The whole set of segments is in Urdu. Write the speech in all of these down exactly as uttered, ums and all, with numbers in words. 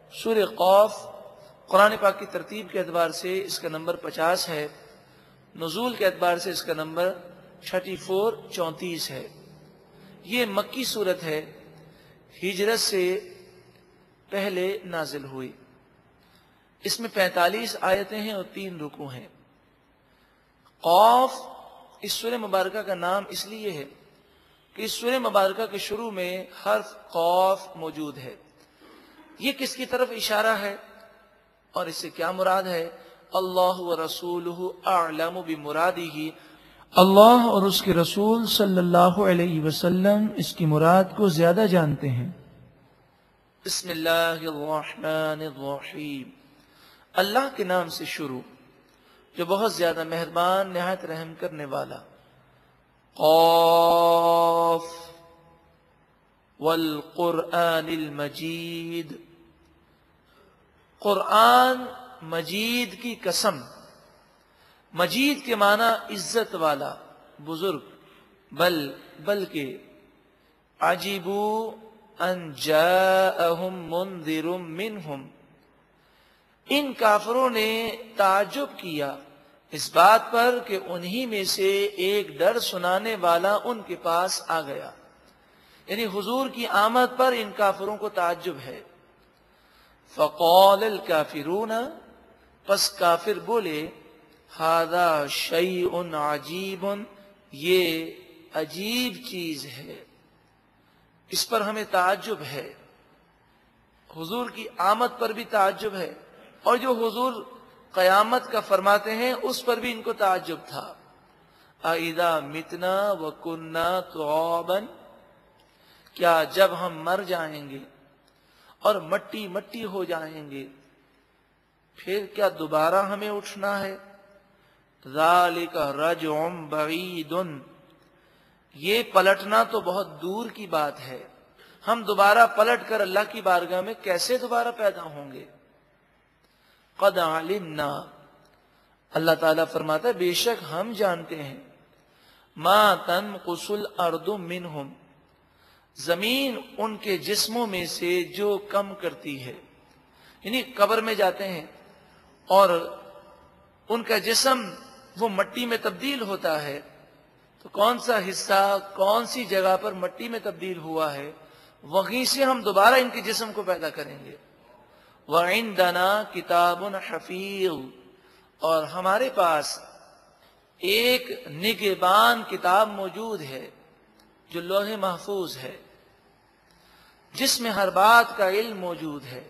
سورہ قاف قرآن پاک کی ترتیب کے اعتبار سے اس کا نمبر پچاس ہے، نزول کے اعتبار سے اس کا نمبر چھٹی فور چونتیس ہے۔ یہ مکی صورت ہے، ہجرت سے پہلے نازل ہوئی۔ اس میں پینتالیس آیتیں ہیں اور تین رکوع ہیں۔ قاف اس سورہ مبارکہ کا نام اس لیے ہے کہ اس سورہ مبارکہ کے شروع میں حرف قاف موجود ہے۔ یہ کس کی طرف اشارہ ہے اور اس سے کیا مراد ہے؟ اللہ و رسولہ اعلم بمرادہ، اللہ اور اس کے رسول صلی اللہ علیہ وسلم اس کی مراد کو زیادہ جانتے ہیں۔ بسم اللہ الرحمن الرحیم، اللہ کے نام سے شروع جو بہت زیادہ مہربان نہایت رحم کرنے والا۔ قاف والقرآن المجید، قرآن مجید کی قسم۔ مجید کے معنی عزت والا، بزرگ، بل بلکہ عجیبوا ان جاءہم منذر منہم، ان کافروں نے تعجب کیا اس بات پر کہ انہی میں سے ایک ڈر سنانے والا ان کے پاس آ گیا، یعنی حضور کی آمد پر ان کافروں کو تعجب ہے۔ فقال الکافرون، پس کافر بولے، ھذا شیء عجیب، یہ عجیب چیز ہے، اس پر ہمیں تعجب ہے۔ حضور کی آمد پر بھی تعجب ہے، اور جو حضور قیامت کا فرماتے ہیں اس پر بھی ان کو تعجب تھا۔ اَإِذَا مِتْنَا وَكُنَّا تُرَابًا، کیا جب ہم مر جائیں گے اور مٹی مٹی ہو جائیں گے پھر کیا دوبارہ ہمیں اٹھنا ہے؟ ذَلِكَ رَجْعٌ بَعِيدٌ، یہ پلٹنا تو بہت دور کی بات ہے، ہم دوبارہ پلٹ کر اللہ کی بارگاہ میں کیسے دوبارہ پیدا ہوں گے؟ قد علمنا، اللہ تعالیٰ فرماتا ہے بے شک ہم جانتے ہیں، ما تنقص الارض منہم، زمین ان کے جسموں میں سے جو کم کرتی ہے، یعنی قبر میں جاتے ہیں اور ان کا جسم وہ مٹی میں تبدیل ہوتا ہے، تو کون سا حصہ کون سی جگہ پر مٹی میں تبدیل ہوا ہے وہیں سے ہم دوبارہ ان کے جسم کو پیدا کریں گے۔ وَعِندَنَا کتاب حفیظ، اور ہمارے پاس ایک نگہبان کتاب موجود ہے جو لوح محفوظ ہے، جس میں ہر بات کا علم موجود ہے۔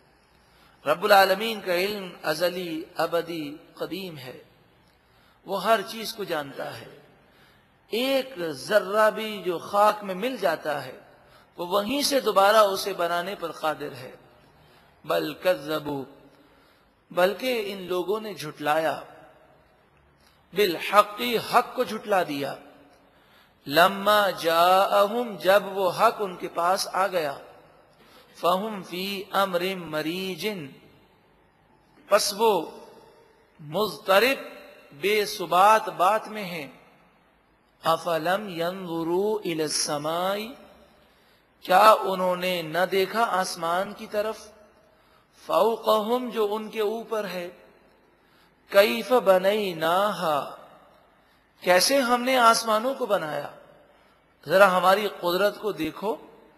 رب العالمین کا علم ازلی، ابدی، قدیم ہے، وہ ہر چیز کو جانتا ہے۔ ایک ذرہ بھی جو خاک میں مل جاتا ہے وہ وہیں سے دوبارہ اسے بنانے پر قادر ہے۔ بل کذبوا، بلکہ ان لوگوں نے جھٹلایا، بالحق، حق کو جھٹلا دیا، لما جاءہم، جب وہ حق ان کے پاس آ گیا، فہم فی امر مریج، پس وہ مضطرب بے ثبات بات میں ہیں۔ افلم ینظروا الی السماء، کیا انہوں نے نہ دیکھا آسمان کی طرف، فوقہم، جو ان کے اوپر ہے، کیف بنیناہا، کیسے ہم نے آسمانوں کو بنایا، ذرا ہماری قدرت کو دیکھو،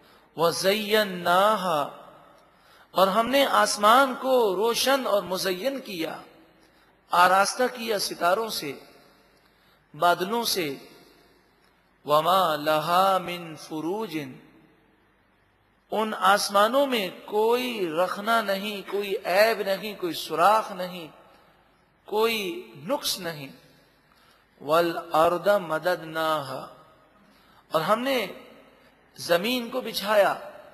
وزیناہا، اور ہم نے آسمان کو روشن اور مزین کیا، آراستہ کیا ستاروں سے، بادلوں سے، وما لہا من فروج، ان آسمانوں میں کوئی رخنا نہیں، کوئی عیب نہیں، کوئی سوراخ نہیں، کوئی نقص نہیں۔ والارض مددناہا، اور ہم نے زمین کو بچھایا،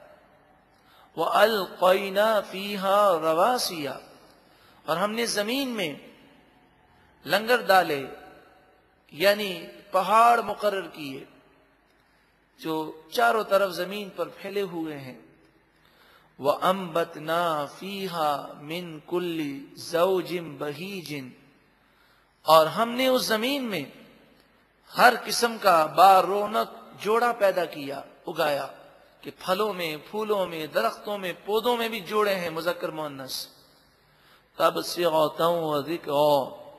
والقینا فیہا رواسیا، اور ہم نے زمین میں لنگر ڈالے، یعنی پہاڑ مقرر کیے جو چاروں طرف زمین پر پھیلے ہوئے ہیں۔ وَأَنبَتْنَا فِيهَا مِن كُلِّ زَوْجٍ بَهِيجٍ، اور ہم نے اس زمین میں ہر قسم کا با رونق جوڑا پیدا کیا، اگایا، کہ پھلوں میں، پھولوں میں، درختوں میں، پودوں میں بھی جوڑے ہیں مذکر مؤنث. تبصرۃ و ذکرا،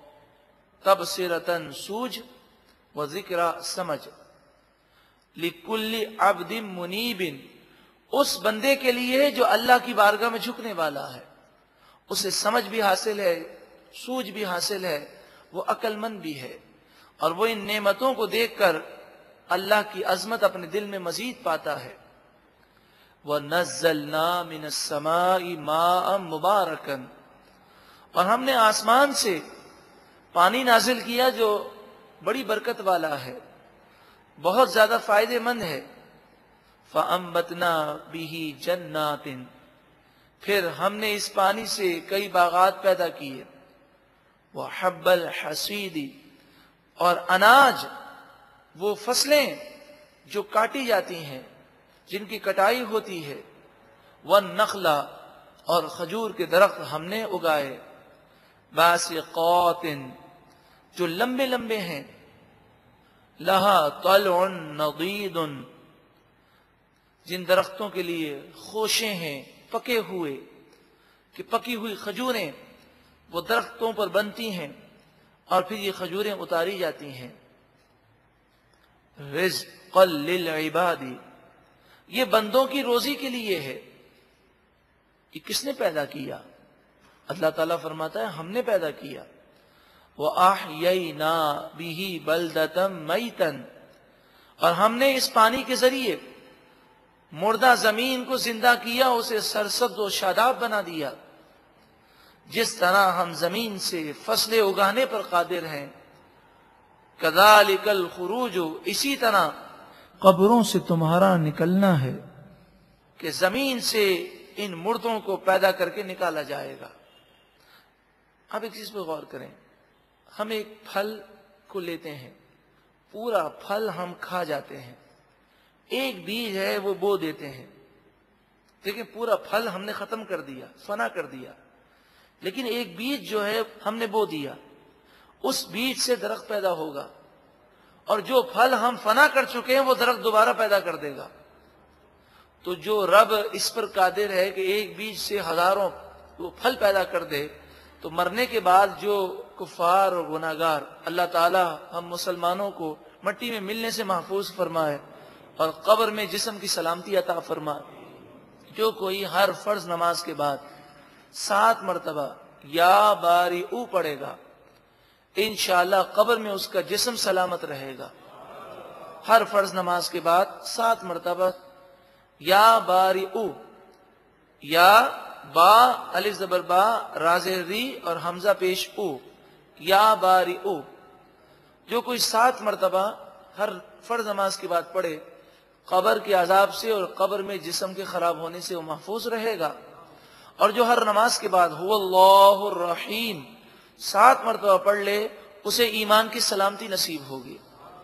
تبصرۃ سوجھ، و ذکرا سمجھ. لکل عبد منیب، اس بندے کے لیے جو اللہ کی بارگاہ میں جھکنے والا ہے، اسے سمجھ بھی حاصل ہے، سوجھ بھی حاصل ہے، وہ عقل مند بھی ہے، اور وہ ان نعمتوں کو دیکھ کر اللہ کی عظمت اپنے دل میں مزید پاتا ہے. وَنَزَّلْنَا مِنَ السَّمَاءِ مَاءً مُبَارَكًا، اور ہم نے آسمان سے پانی نازل کیا جو بڑی برکت والا ہے، بہت زیادہ فائدے مند ہے. فَأَنبَتْنَا بِهِ جَنَّاتٍ، پھر ہم نے اس پانی سے کئی باغات پیدا کیے. وَحَبَّ الْحَصِيدِ، اور اناج، وہ فصلیں جو کاٹی جاتی ہیں، جن کی کٹائی ہوتی ہے. وَالنَّخْلَ، اور کھجور کے درخت ہم نے اگائے. باسقات، جو لمبے لمبے ہیں. لہا طلع نضید، جن درختوں کے لیے خوشیں ہیں، پکے ہوئے، کہ پکی ہوئی کھجوریں وہ درختوں پر بنتی ہیں اور پھر یہ کھجوریں اتاری جاتی ہیں. رزقا للعباد، یہ بندوں کی روزی کے لیے ہے. یہ کس نے پیدا کیا؟ اللہ تعالیٰ فرماتا ہے ہم نے پیدا کیا. وَأَحْيَيْنَا بِهِ بَلْدَةً مَيْتًا، اور ہم نے اس پانی کے ذریعے مردہ زمین کو زندہ کیا، اسے سرسبز و شاداب بنا دیا. جس طرح ہم زمین سے فصلیں اگانے پر قادر ہیں، کذالک الخروج، اسی طرح قبروں سے تمہارا نکلنا ہے، کہ زمین سے ان مردوں کو پیدا کر کے نکالا جائے گا. اب ایک چیز پہ غور کریں، ہم ایک پھل کو لیتے ہیں، پورا پھل ہم کھا جاتے ہیں. ایک بیج ہے وہ بو دیتے ہیں، لیکن پورا پھل ہم نے ختم کر دیا، فنا کر دیا. لیکن ایک بیج جو ہے ہم نے بو دیا، اس بیج سے درخت پیدا ہوگا، اور جو پھل ہم فنا کر چکے ہیں وہ درخت دوبارہ پیدا کر دے گا. تو جو رب اس پر قادر ہے کہ ایک بیج سے ہزاروں وہ پھل پیدا کر دے، تو مرنے کے بعد جو کفار اور گناہگار، اللہ تعالی ہم مسلمانوں کو مٹی میں ملنے سے محفوظ فرمائے اور قبر میں جسم کی سلامتی عطا فرمائے. جو کوئی ہر فرض نماز کے بعد سات مرتبہ یا باری او پڑھے گا، انشاءاللہ قبر میں اس کا جسم سلامت رہے گا. ہر فرض نماز کے بعد سات مرتبہ یا باری او، یا با الف زبر با رازر ری اور حمزہ پیش او، یا باری او، جو کوئی سات مرتبہ ہر فرض نماز کے بعد پڑھے، قبر کے عذاب سے اور قبر میں جسم کے خراب ہونے سے وہ محفوظ رہے گا. اور جو ہر نماز کے بعد هو اللہ الرحیم سات مرتبہ پڑھ لے، اسے ایمان کی سلامتی نصیب ہوگی.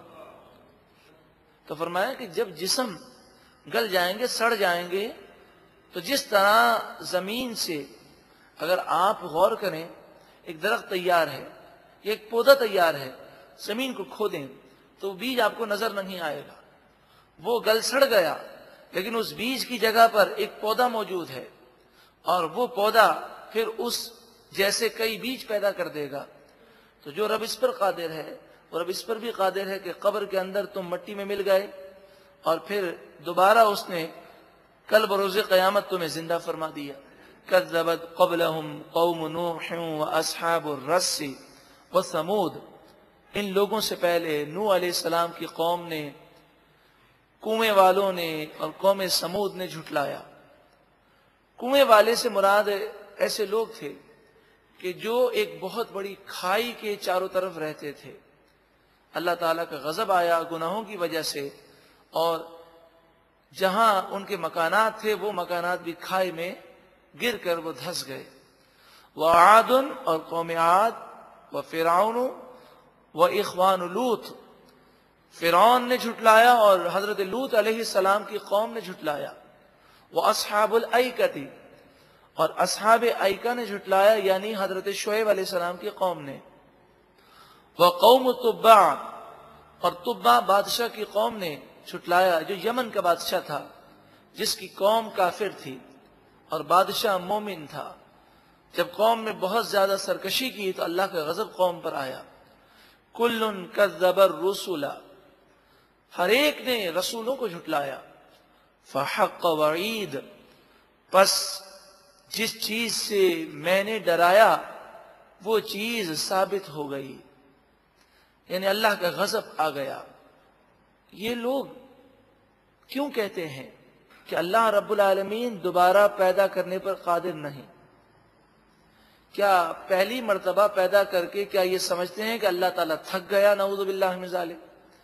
تو فرمایا کہ جب جسم گل جائیں گے، سڑ جائیں گے، تو جس طرح زمین سے اگر آپ غور کریں، ایک درخت تیار ہے، ایک پودا تیار ہے، زمین کو کھودیں تو بیج آپ کو نظر نہیں آئے گا. وہ گل سڑ گیا، لیکن اس بیج کی جگہ پر ایک پودا موجود ہے، اور وہ پودا پھر اس جیسے کئی بیج پیدا کر دے گا. تو جو رب اس پر قادر ہے، وہ رب اس پر بھی قادر ہے کہ قبر کے اندر تم مٹی میں مل گئے اور پھر دوبارہ اس نے کل بروز قیامت تمہیں زندہ فرما دیا. کذبت قبلہم قوم نوح واصحاب الرس وثمود، ان لوگوں سے پہلے نوح علیہ السلام کی قوم نے، کنویں والوں نے اور قوم سمود نے جھٹلایا. کنویں والے سے مراد ایسے لوگ تھے کہ جو ایک بہت بڑی کھائی کے چاروں طرف رہتے تھے. اللہ تعالیٰ کا غضب آیا گناہوں کی وجہ سے، اور جہاں ان کے مکانات تھے وہ مکانات بھی کھائی میں گر کر وہ دھس گئے. وعاد، اور قوم عاد، وفرعون واخوان لوط، فرعون نے جھٹلایا اور حضرت لوط علیہ السلام کی قوم نے جھٹلایا. واصحاب الایکۃ، اور اصحاب ایکہ نے جھٹلایا، یعنی حضرت شعیب علیہ السلام کی قوم نے. وقوم تبع، اور تبع بادشاہ کی قوم نے جھٹلایا، جو یمن کا بادشاہ تھا، جس کی قوم کافر تھی اور بادشاہ مومن تھا، جب قوم میں بہت زیادہ سرکشی کی تو اللہ کا غضب قوم پر آیا. کل کذب الرسل، ہر ایک نے رسولوں کو جھٹلایا. فحق وعید، پس جس چیز سے میں نے ڈرایا وہ چیز ثابت ہو گئی، یعنی اللہ کا غضب آ گیا. یہ لوگ کیوں کہتے ہیں کہ اللہ رب العالمین دوبارہ پیدا کرنے پر قادر نہیں؟ کیا پہلی مرتبہ پیدا کر کے کیا یہ سمجھتے ہیں کہ اللہ تعالیٰ تھک گیا؟ نعوذ باللہ من ذالک.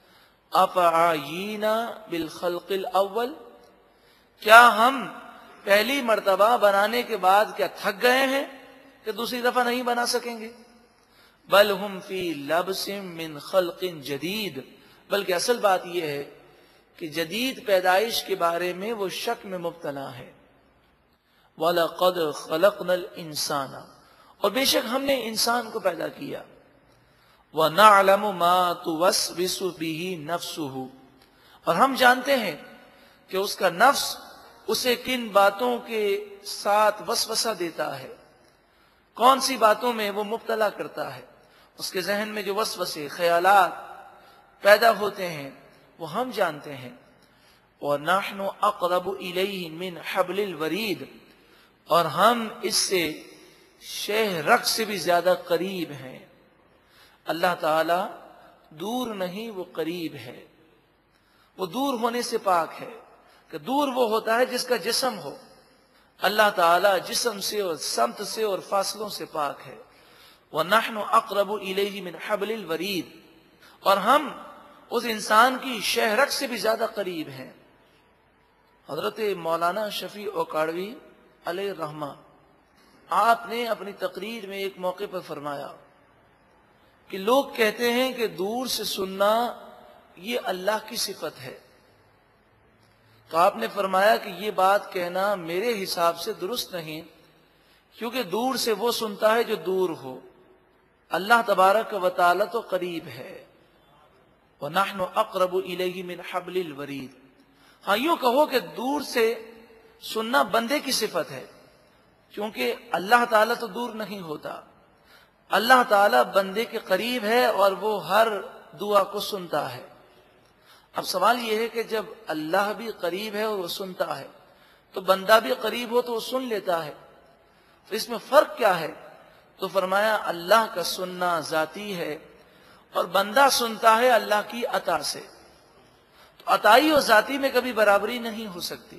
افعینا بالخلق الاول، کیا ہم پہلی مرتبہ بنانے کے بعد کیا تھک گئے ہیں کہ دوسری دفعہ نہیں بنا سکیں گے؟ بل ہم فی لبس من خلق جدید، بلکہ اصل بات یہ ہے کہ جدید پیدائش کے بارے میں وہ شک میں مبتلا ہے. وَلَقَدْ خَلَقْنَا الْإِنسَانَ، اور بے شک ہم نے انسان کو پیدا کیا. وَنَعْلَمُ مَا تُوَسْوِسُ بِهِ نَفْسُهُ، اور ہم جانتے ہیں کہ اس کا نفس اسے کن باتوں کے ساتھ وسوسہ دیتا ہے، کون سی باتوں میں وہ مبتلا کرتا ہے. اس کے ذہن میں جو وسوسے خیالات پیدا ہوتے ہیں وہ ہم جانتے ہیں. وَنَحْنُ أَقْرَبُ إِلَيْهِ مِنْ حَبْلِ الْوَرِيدِ، اور ہم اس سے شہ رگ سے بھی زیادہ قریب ہیں. اللہ تعالی دور نہیں، وہ قریب ہے. وہ دور ہونے سے پاک ہے، کہ دور وہ ہوتا ہے جس کا جسم ہو. اللہ تعالی جسم سے اور سمت سے اور فاصلوں سے پاک ہے. وَنَحْنُ أَقْرَبُ إِلَيْهِ مِنْ حَبْلِ الْوَرِيدِ، اور ہم اس انسان کی شہ رگ سے بھی زیادہ قریب ہیں. حضرت مولانا شفیع اوکاڑوی علیہ الرحمہ، آپ نے اپنی تقریر میں ایک موقع پر فرمایا کہ لوگ کہتے ہیں کہ دور سے سننا یہ اللہ کی صفت ہے. تو آپ نے فرمایا کہ یہ بات کہنا میرے حساب سے درست نہیں، کیونکہ دور سے وہ سنتا ہے جو دور ہو. اللہ تبارک و تعالی تو قریب ہے. وَنَحْنُ أَقْرَبُ إِلَيْهِ مِنْ حَبْلِ الْوَرِيدِ. ہاں یوں کہو کہ دور سے سننا بندے کی صفت ہے، کیونکہ اللہ تعالیٰ تو دور نہیں ہوتا. اللہ تعالیٰ بندے کے قریب ہے اور وہ ہر دعا کو سنتا ہے. اب سوال یہ ہے کہ جب اللہ بھی قریب ہے اور وہ سنتا ہے تو بندہ بھی قریب ہو تو وہ سن لیتا ہے، تو اس میں فرق کیا ہے؟ تو فرمایا اللہ کا سننا ذاتی ہے اور بندہ سنتا ہے اللہ کی عطا سے. تو عطائی اور ذاتی میں کبھی برابری نہیں ہو سکتی.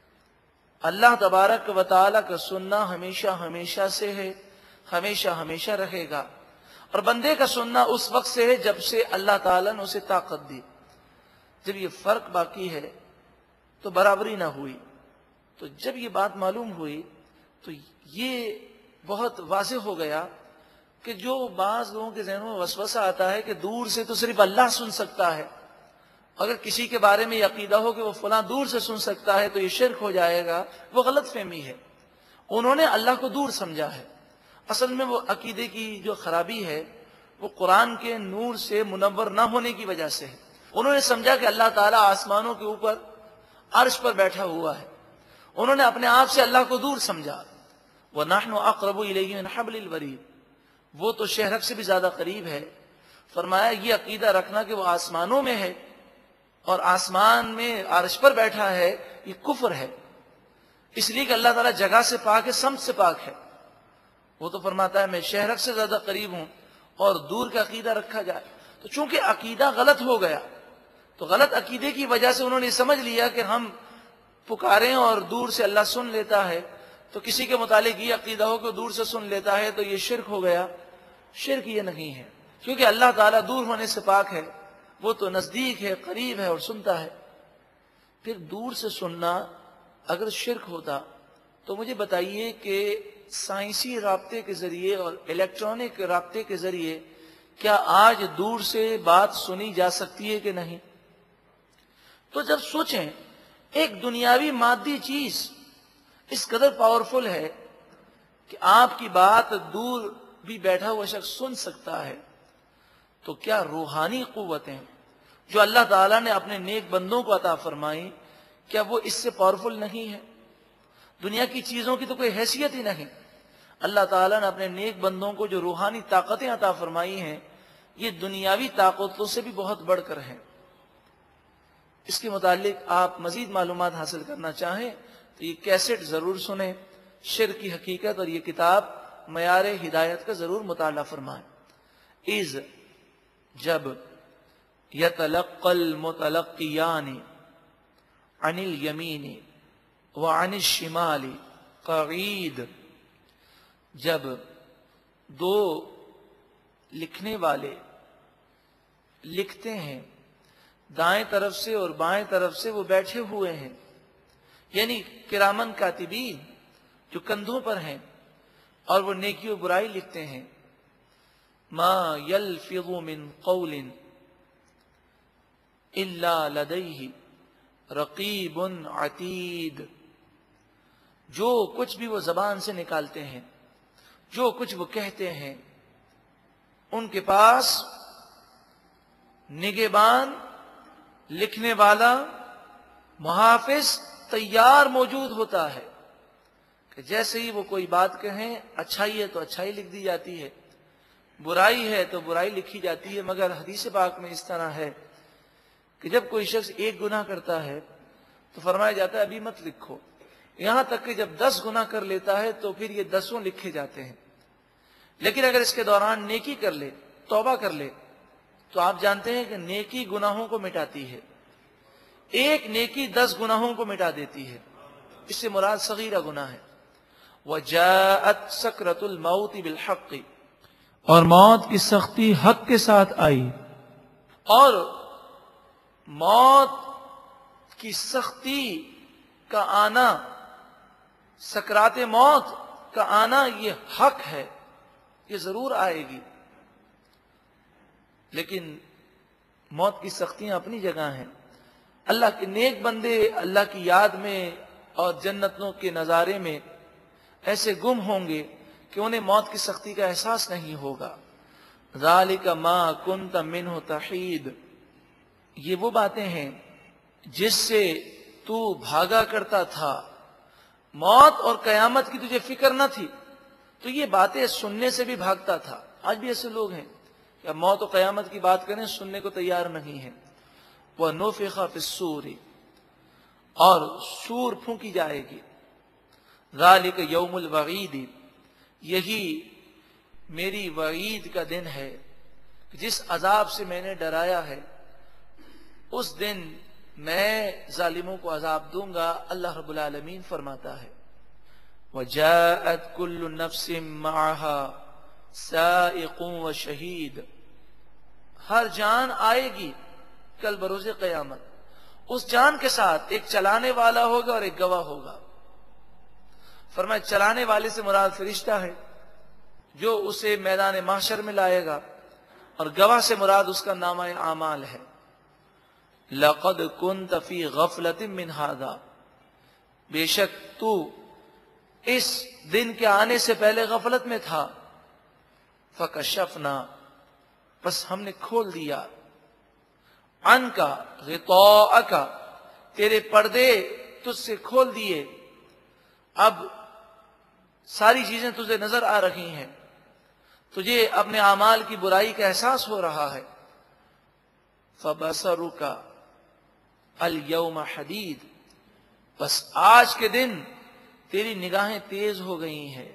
اللہ تبارک و تعالی کا سننا ہمیشہ ہمیشہ سے ہے، ہمیشہ ہمیشہ رہے گا، اور بندے کا سننا اس وقت سے ہے جب سے اللہ تعالیٰ نے اسے طاقت دی. جب یہ فرق باقی ہے تو برابری نہ ہوئی. تو جب یہ بات معلوم ہوئی تو یہ بہت واضح ہو گیا کہ جو بعض لوگوں کے ذہنوں میں وسوسہ آتا ہے کہ دور سے تو صرف اللہ سن سکتا ہے، اگر کسی کے بارے میں یہ عقیدہ ہو کہ وہ فلاں دور سے سن سکتا ہے تو یہ شرک ہو جائے گا، وہ غلط فہمی ہے. انہوں نے اللہ کو دور سمجھا ہے. اصل میں وہ عقیدے کی جو خرابی ہے وہ قرآن کے نور سے منور نہ ہونے کی وجہ سے ہے. انہوں نے سمجھا کہ اللہ تعالیٰ آسمانوں کے اوپر عرش پر بیٹھا ہوا ہے. انہوں نے اپنے آپ سے اللہ کو دور سمجھا. وَنَحْنُ أَقْرَبُ إِلَيْهِ مِنْ حَبْلِ الْوَرِيدِ، وہ تو شہرک سے بھی زیادہ قریب ہے. فرمایا یہ عقیدہ رکھنا کہ وہ آسمانوں میں ہے اور آسمان میں عرش پر بیٹھا ہے، یہ کفر ہے. اس لیے کہ اللہ تعالیٰ جگہ سے پاک ہے، سمت سے پاک ہے. وہ تو فرماتا ہے میں شہرک سے زیادہ قریب ہوں، اور دور کا عقیدہ رکھا جائے. تو چونکہ عقیدہ غلط ہو گیا تو غلط عقیدے کی وجہ سے انہوں نے سمجھ لیا کہ ہم پکاریں اور دور سے اللہ سن لیتا ہے. تو کسی کے متعلق یہ عقیدہ ہو کہ دور سے سن لیتا ہے تو یہ شرک ہو گیا. شرک یہ نہیں ہے، کیونکہ اللہ تعالیٰ دور ہونے سے پاک ہے، وہ تو نزدیک ہے، قریب ہے اور سنتا ہے. پھر دور سے سننا اگر شرک ہوتا تو مجھے بتائیے کہ سائنسی رابطے کے ذریعے اور الیکٹرانک رابطے کے ذریعے کیا آج دور سے بات سنی جا سکتی ہے کہ نہیں؟ تو جب سوچیں ایک دنیاوی مادی چیز اس قدر پاورفل ہے کہ آپ کی بات دور بھی بیٹھا ہوا شخص سن سکتا ہے، تو کیا روحانی قوتیں جو اللہ تعالیٰ نے اپنے نیک بندوں کو عطا فرمائی، کیا وہ اس سے پاورفل نہیں ہے؟ دنیا کی چیزوں کی تو کوئی حیثیت ہی نہیں. اللہ تعالیٰ نے اپنے نیک بندوں کو جو روحانی طاقتیں عطا فرمائی ہیں یہ دنیاوی طاقتوں سے بھی بہت بڑھ کر ہیں. اس کے متعلق آپ مزید معلومات حاصل کرنا چاہیں تو یہ کیسٹ ضرور سنیں، شرک کی حقیقت، اور یہ کتاب معیار ہدایت کا ضرور مطالعہ فرمائیں. اذ جب یتلقی المتلقیان عن الیمین وعن الشمال قعید، جب دو لکھنے والے لکھتے ہیں دائیں طرف سے اور بائیں طرف سے وہ بیٹھے ہوئے ہیں، یعنی کرامن کاتبین جو کندھوں پر ہیں اور وہ نیکی و برائی لکھتے ہیں. ما یلفظ من قول الا لدیہ رقیب عتید، جو کچھ بھی وہ زبان سے نکالتے ہیں، جو کچھ وہ کہتے ہیں، ان کے پاس نگہبان، لکھنے والا، محافظ تیار موجود ہوتا ہے کہ جیسے ہی وہ کوئی بات کہیں، اچھائی ہے تو اچھائی لکھ دی جاتی ہے، برائی ہے تو برائی لکھی جاتی ہے. مگر حدیث پاک میں اس طرح ہے کہ جب کوئی شخص ایک گناہ کرتا ہے تو فرمایا جاتا ہے ابھی مت لکھو، یہاں تک کہ جب دس گناہ کر لیتا ہے تو پھر یہ دسوں لکھے جاتے ہیں. لیکن اگر اس کے دوران نیکی کر لے، توبہ کر لے، تو آپ جانتے ہیں کہ نیکی گناہوں کو مٹاتی ہے. ایک نیکی دس گناہوں کو مٹا دیتی ہے. اس سے مراد صغیرہ گناہ ہے. وَجَاءَتْ سَكْرَةُ الْمَوْتِ بِالْحَقِّ، اور موت کی سختی حق کے ساتھ آئی. اور موت کی سختی کا آنا، سکرات موت کا آنا، یہ حق ہے، یہ ضرور آئے گی. لیکن موت کی سختیاں اپنی جگہ ہیں. اللہ کے نیک بندے اللہ کی یاد میں اور جنتوں کے نظارے میں ایسے گم ہوں گے کہ انہیں موت کی سختی کا احساس نہیں ہوگا. ذالک ما کنت منہ تحید، یہ وہ باتیں ہیں جس سے تو بھاگا کرتا تھا. موت اور قیامت کی تجھے فکر نہ تھی تو یہ باتیں سننے سے بھی بھاگتا تھا. آج بھی ایسے لوگ ہیں کہ موت و قیامت کی بات کریں سننے کو تیار نہیں ہیں. وَنُفِخَ فِي الصُّورِ، اور سور پھونکی جائے گی. ذَلِكَ يَوْمُ الْوَعِيدِ، یہی میری وعید کا دن ہے، جس عذاب سے میں نے ڈرایا ہے اس دن میں ظالموں کو عذاب دوں گا. اللہ رب العالمین فرماتا ہے وَجَاءَتْ كُلُّ نَفْسٍ مَعَهَا سَائِقٌ وَشَهِيدٌ، ہر جان آئے گی کل بروز قیامت. اس جان کے ساتھ ایک چلانے والا ہوگا اور ایک گواہ ہوگا. فرمایا چلانے والے سے مراد فرشتہ ہے جو اسے میدان محشر میں لائے گا، اور گواہ سے مراد اس کا نامہ اعمال ہے. لَقَدْ كُنْتَ فِي غَفْلَةٍ مِّنْ هَذَا، بے شک تو اس دن کے آنے سے پہلے غفلت میں تھا. فَكَشَفْنَا، بس ہم نے کھول دیا. عَنْكَ غِطَاءَكَ، تیرے پردے تجھ سے کھول دیے. اب ساری چیزیں تجھے نظر آ رہی ہیں، تجھے اپنے اعمال کی برائی کا احساس ہو رہا ہے. فَبَصَرُكَ الْيَوْمَ حَدِيدٌ، بس آج کے دن تیری نگاہیں تیز ہو گئی ہیں،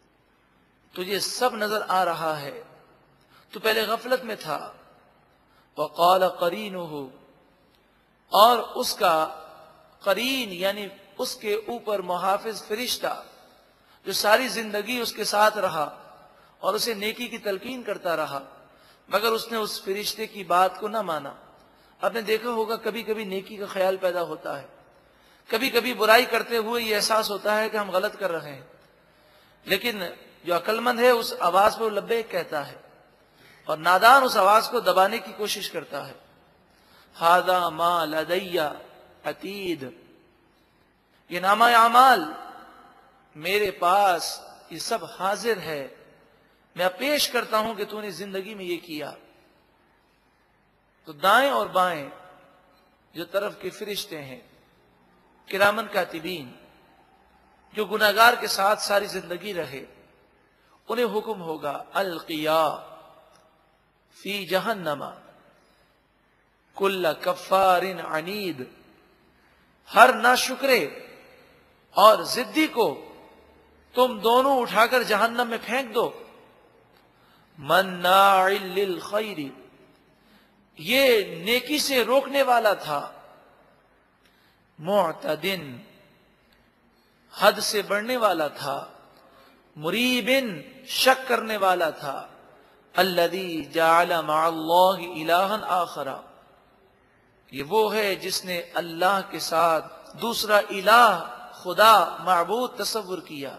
تجھے سب نظر آ رہا ہے. تو پہلے غفلت میں تھا. وَقَالَ قَرِينُهُ، اور اس کا قرین یعنی اس کے اوپر محافظ فرشتہ جو ساری زندگی اس کے ساتھ رہا اور اسے نیکی کی تلقین کرتا رہا، مگر اس نے اس فرشتے کی بات کو نہ مانا. آپ نے دیکھا ہوگا کبھی کبھی نیکی کا خیال پیدا ہوتا ہے، کبھی کبھی برائی کرتے ہوئے یہ احساس ہوتا ہے کہ ہم غلط کر رہے ہیں، لیکن جو عقل مند ہے اس آواز پر لبیک کہتا ہے، اور نادان اس آواز کو دبانے کی کوشش کرتا ہے. ھذا ما لدی عتید، یہ نامہ اعمال میرے پاس یہ سب حاضر ہے، میں پیش کرتا ہوں کہ تو نے زندگی میں یہ کیا. تو دائیں اور بائیں جو طرف کے فرشتے ہیں کرامن کاتبین جو گناہگار کے ساتھ ساری زندگی رہے، انہیں حکم ہوگا القیا فی جہنم کل کفار عنید، ہر ناشکرے اور ضدی کو تم دونوں اٹھا کر جہنم میں پھینک دو۔ مناع للخیر، یہ نیکی سے روکنے والا تھا، معتدن حد سے بڑھنے والا تھا، مریبن شک کرنے والا تھا، الذی جعل مع اللہ الہا آخر، یہ وہ ہے جس نے اللہ کے ساتھ دوسرا الہ خدا معبود تصور کیا۔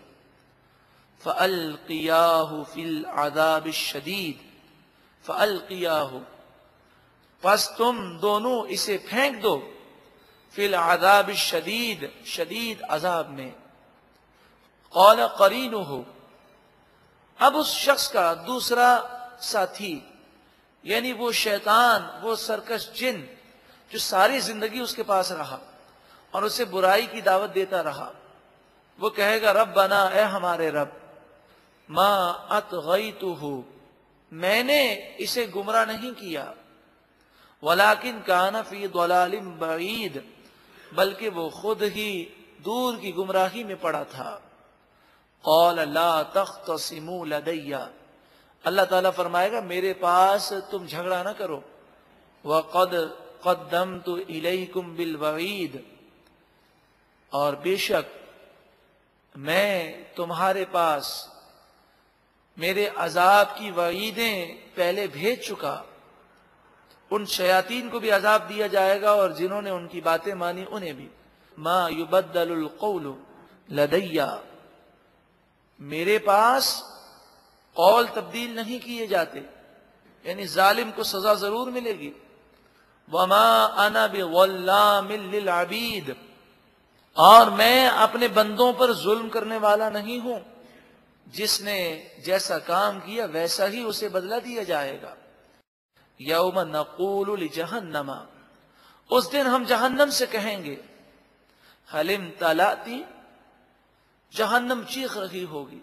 فَأَلْقِيَاهُ فِي الْعَذَابِ الشَّدِيدِ فَأَلْقِيَاهُ، پس تم دونوں اسے پھینک دو، فی العذاب الشدید، شدید عذاب میں۔ قال قرینہ، اب اس شخص کا دوسرا ساتھی یعنی وہ شیطان، وہ سرکش جن جو ساری زندگی اس کے پاس رہا اور اسے برائی کی دعوت دیتا رہا، وہ کہے گا ربنا، اے ہمارے رب، ما اطغیتہ، میں نے اسے گمراہ نہیں کیا، ولیکن کان فی ضلال بعید، بلکہ وہ خود ہی دور کی گمراہی میں پڑا تھا۔ قال لا تختصموا لدی، اللہ تعالیٰ فرمائے گا میرے پاس تم جھگڑا نہ کرو، وقد قدمت الیکم بالوعید، اور بے شک میں تمہارے پاس میرے عذاب کی وعیدیں پہلے بھیج چکا۔ ان شیاطین کو بھی عذاب دیا جائے گا اور جنہوں نے ان کی باتیں مانی انہیں بھی۔ ما یبدل القول لدی، میرے پاس قول تبدیل نہیں کیے جاتے، یعنی ظالم کو سزا ضرور ملے گی۔ وما انا بظلام للعبید، اور میں اپنے بندوں پر ظلم کرنے والا نہیں ہوں، جس نے جیسا کام کیا ویسا ہی اسے بدلہ دیا جائے گا۔ یوم نقول لجہنم، اس دن ہم جہنم سے کہیں گے حل امتلأتی، جہنم چیخ رہی ہوگی،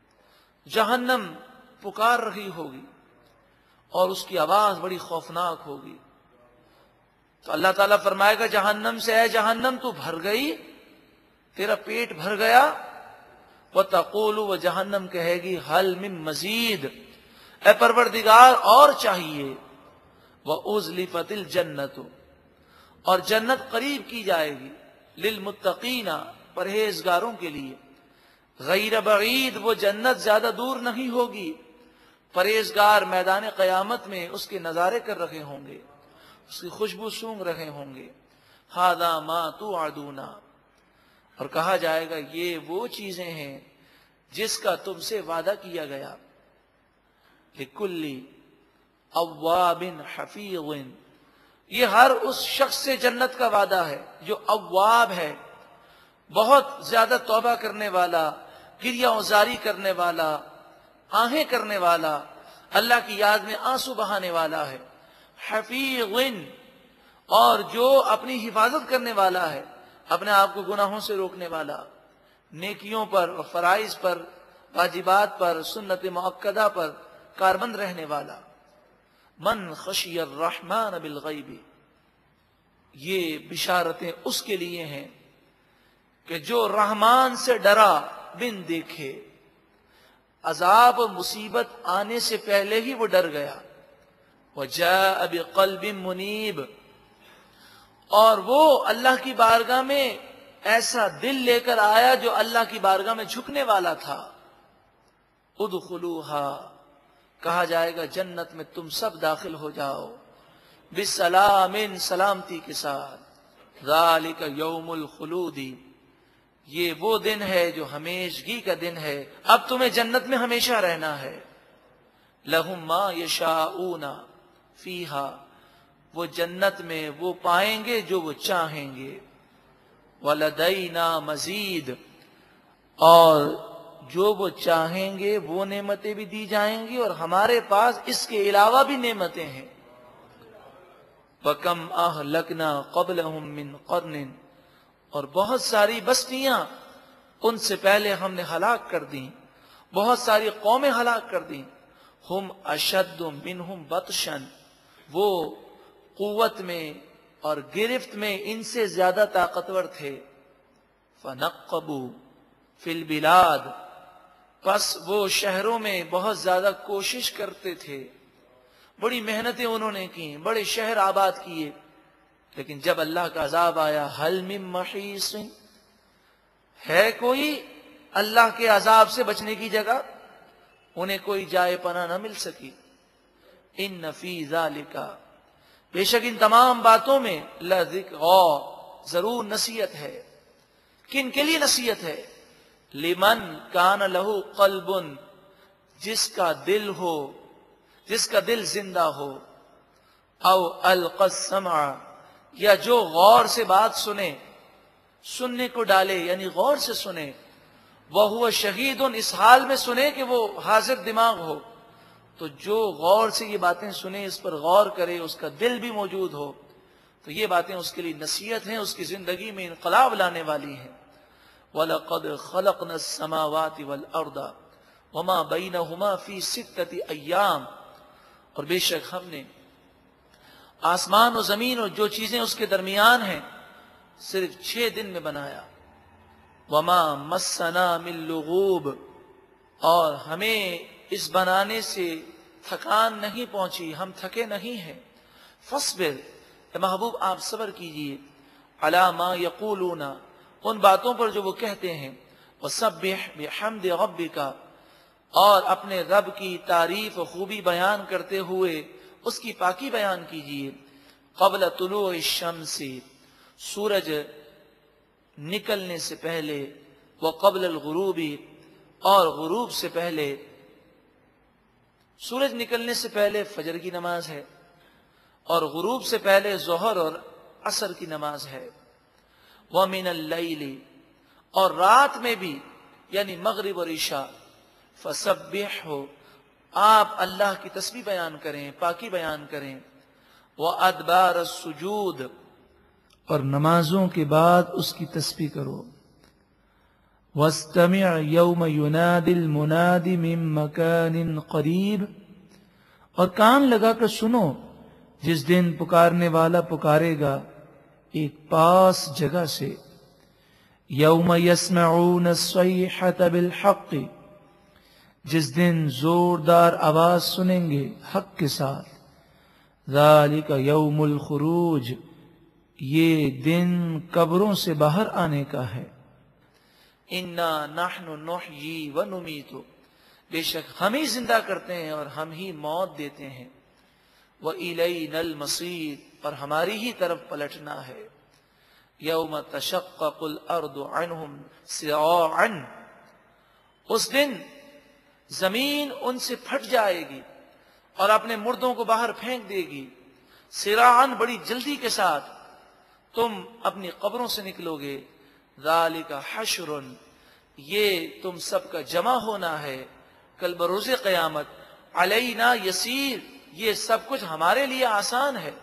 جہنم پکار رہی ہوگی اور اس کی آواز بڑی خوفناک ہوگی۔ تو اللہ تعالیٰ فرمائے گا جہنم سے، اے جہنم تو بھر گئی، تیرا پیٹ بھر گیا۔ وَتَقُولُ، وہ جہنم کہے گی حل من مزید، اے پروردگار اور چاہیے۔ وَأُزْلِفَتِ الْجَنَّةُ، اور جنت قریب کی جائے گی، لِلْمُتَّقِينَ، پرہیزگاروں کے لیے، غیر بعید، وہ جنت زیادہ دور نہیں ہوگی، پرہیزگار میدان قیامت میں اس کے نظارے کر رہے ہوں گے، اس کی خوشبو سونگ رہے ہوں گے۔ هَذَا مَا تُوعَدُونَ، اور کہا جائے گا یہ وہ چیزیں ہیں جس کا تم سے وعدہ کیا گیا۔ لِكُلِّ اواب حفیظ، یہ ہر اس شخص سے جنت کا وعدہ ہے جو اواب ہے، بہت زیادہ توبہ کرنے والا، گریہ وزاری کرنے والا، آہیں کرنے والا، اللہ کی یاد میں آنسو بہانے والا ہے۔ حفیظ، اور جو اپنی حفاظت کرنے والا ہے، اپنے آپ کو گناہوں سے روکنے والا، نیکیوں پر اور فرائض پر، واجبات پر، سنت مؤکدہ پر کاربند رہنے والا۔ من خشی الرحمن بالغیب، یہ بشارتیں اس کے لیے ہیں کہ جو رحمان سے ڈرا بن دیکھے، عذاب مصیبت آنے سے پہلے ہی وہ ڈر گیا۔ وجاء بقلب منیب، اور وہ اللہ کی بارگاہ میں ایسا دل لے کر آیا جو اللہ کی بارگاہ میں جھکنے والا تھا۔ ادخلوہا، کہا جائے گا جنت میں تم سب داخل ہو جاؤ، بسلام، سلامتی کے ساتھ۔ ذالک یوم الخلود، یہ وہ دن ہے جو ہمیشگی کا دن ہے، اب تمہیں جنت میں ہمیشہ رہنا ہے۔ لہم ما یشاؤون فیہا، وہ جنت میں وہ پائیں گے جو وہ چاہیں گے۔ وَلَدَيْنَا مزید، اور جو وہ چاہیں گے وہ نعمتیں بھی دی جائیں گی، اور ہمارے پاس اس کے علاوہ بھی نعمتیں ہیں۔ وَكَمْ أَهْلَكْنَا قَبْلَهُمْ مِنْ قَرْنٍ، اور بہت ساری بستیاں ان سے پہلے ہم نے ہلاک کر دیں، بہت ساری قومیں ہلاک کر دیں. ہم اشد منہم بطشن، وہ قوت میں اور گرفت میں ان سے زیادہ طاقتور تھے. فنقبوا فی البلاد، پس وہ شہروں میں بہت زیادہ کوشش کرتے تھے، بڑی محنتیں انہوں نے کی، بڑے شہر آباد کیے، لیکن جب اللہ کا عذاب آیا، حل من محیص، ہے کوئی اللہ کے عذاب سے بچنے کی جگہ؟ انہیں کوئی جائے پناہ نہ مل سکی. ان فی ذالک، بے شک ان تمام باتوں میں لذکر، ضرور نصیحت ہے. کن کے لیے نصیحت ہے؟ لمن کان لہ قلب، جس کا دل ہو، جس کا دل زندہ ہو، او القى السمع، یا جو غور سے بات سنے، سننے کو ڈالے یعنی غور سے سنے. وَهُوَ شَهِيدٌ، اس حال میں سنے کہ وہ حاضر دماغ ہو. تو جو غور سے یہ باتیں سنے، اس پر غور کرے، اس کا دل بھی موجود ہو، تو یہ باتیں اس کے لیے نصیحت ہیں، اس کی زندگی میں انقلاب لانے والی ہیں. وَلَقَدْ خَلَقْنَا السَّمَاوَاتِ وَالْأَرْضَ وَمَا بَيْنَهُمَا فِي سِتَّةِ أَيَّامٍ، اور بے شک ہم نے آسمان و زمین اور جو چیزیں اس کے درمیان ہیں صرف چھ دن میں بنایا. وما مسنا من لغوب، اور ہمیں اس بنانے سے تھکان نہیں پہنچی، ہم تھکے نہیں ہیں. فاصبر، اے محبوب آپ صبر کیجئے، علی ما یقولون، ان باتوں پر جو وہ کہتے ہیں. وسبح بحمد ربک، اور اپنے رب کی تعریف و خوبی بیان کرتے ہوئے اس کی پاکی بیان کیجئے. قبل طلوع الشمس، سورج نکلنے سے پہلے، وقبل الغروب، اور غروب سے پہلے. سورج نکلنے سے پہلے فجر کی نماز ہے، اور غروب سے پہلے ظہر اور عصر کی نماز ہے. وَمِنَ اللَّيْلِ، اور رات میں بھی یعنی مغرب اور عشاء. فَسَبِّحْهُ، آپ اللہ کی تسبیح بیان کریں، پاکی بیان کریں. وَأَدْبَارَ السُّجُودِ، اور نمازوں کے بعد اس کی تسبیح کرو. وَاسْتَمِعْ يَوْمَ يُنَادِ الْمُنَادِ مِن مَّكَانٍ قَرِيبٍ، اور کان لگا کر سنو جس دن پکارنے والا پکارے گا ایک پاس جگہ سے. یوم یسمعون الصیحة بالحق، جس دن زوردار آواز سنیں گے حق کے ساتھ. ذالک یوم الخروج، یہ دن قبروں سے باہر آنے کا ہے. انا نحن نحیی و نمیت، بے شک ہم ہی زندہ کرتے ہیں اور ہم ہی موت دیتے ہیں. وَإِلَيْنَا الْمَصِيرُ، اور ہماری ہی طرف پلٹنا ہے. یوم تشقق الارض عنہم سراعا، اس دن زمین ان سے پھٹ جائے گی اور اپنے مردوں کو باہر پھینک دے گی. سراعا، بڑی جلدی کے ساتھ تم اپنی قبروں سے نکلو گے. ذالک حشر، یہ تم سب کا جمع ہونا ہے کل بروز قیامت. علینا یسیر، یہ سب کچھ ہمارے لیے آسان ہے.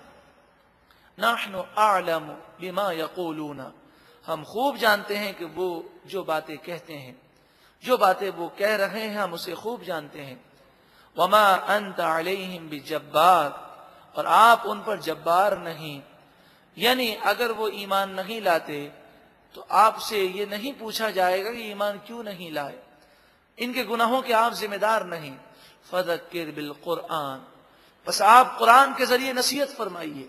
نحن اعلم بما یقولون، ہم خوب جانتے ہیں کہ وہ جو باتیں کہتے ہیں، جو باتیں وہ کہہ رہے ہیں ہم اسے خوب جانتے ہیں. وما انت علیہم بجبار، اور آپ ان پر جبار نہیں، یعنی اگر وہ ایمان نہیں لاتے تو آپ سے یہ نہیں پوچھا جائے گا کہ ایمان کیوں نہیں لائے. ان کے گناہوں کے آپ ذمہ دار نہیں. فذکر بالقرآن، بس آپ قرآن کے ذریعے نصیحت فرمائیے.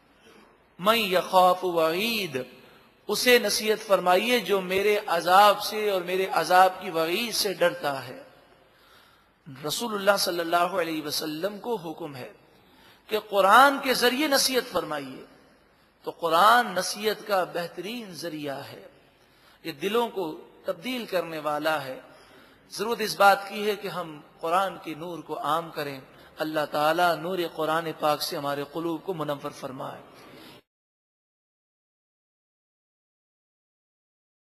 من یخاف وعید، اسے نصیحت فرمائیے جو میرے عذاب سے اور میرے عذاب کی وعید سے ڈرتا ہے. رسول اللہ صلی اللہ علیہ وسلم کو حکم ہے کہ قرآن کے ذریعے نصیحت فرمائیے. تو قرآن نصیحت کا بہترین ذریعہ ہے، یہ دلوں کو تبدیل کرنے والا ہے. ضرورت اس بات کی ہے کہ ہم قرآن کے نور کو عام کریں. اللہ تعالیٰ نور قرآن پاک سے ہمارے قلوب کو منور فرمائے.